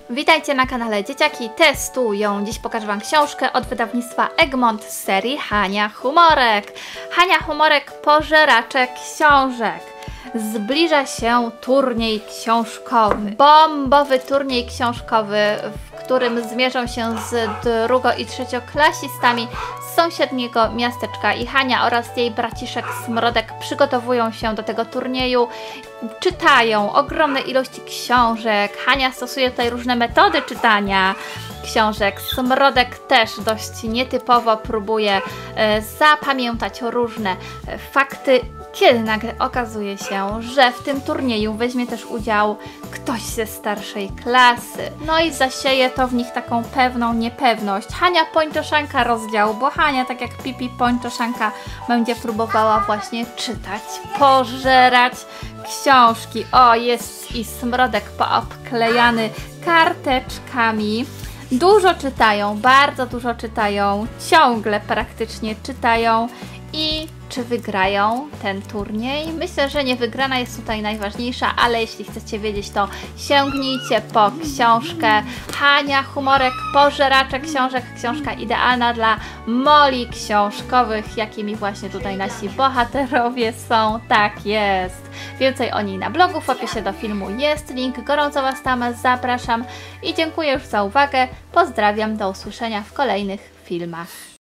Witajcie na kanale Dzieciaki Testują. Dziś pokażę Wam książkę od wydawnictwa Egmont z serii Hania Humorek. Hania Humorek, pożeraczek książek. Zbliża się turniej książkowy. Bombowy turniej książkowy, w którym zmierzą się z drugo- i trzecioklasistami z sąsiedniego miasteczka i Hania oraz jej braciszek Smrodek przygotowują się do tego turnieju. Czytają ogromne ilości książek. Hania stosuje tutaj różne metody czytania książek. Smrodek też dość nietypowo próbuje zapamiętać różne fakty, kiedy nagle okazuje się, że w tym turnieju weźmie też udział ktoś ze starszej klasy. No i zasieje to w nich taką pewną niepewność. Hania Pończoszanka rozdział, bo Hania, tak jak Pipi Pończoszanka, będzie próbowała właśnie czytać, pożerać książki. O, jest i Smrodek poobklejany karteczkami. Dużo czytają, bardzo dużo czytają, ciągle praktycznie czytają. I czy wygrają ten turniej? Myślę, że nie wygrana jest tutaj najważniejsza, ale jeśli chcecie wiedzieć, to sięgnijcie po książkę Hania Humorek, pożeracze książek. Książka idealna dla moli książkowych, jakimi właśnie tutaj nasi bohaterowie są. Tak jest. Więcej o niej na blogu, w opisie do filmu jest link. Gorąco Was tam zapraszam i dziękuję już za uwagę. Pozdrawiam, do usłyszenia w kolejnych filmach.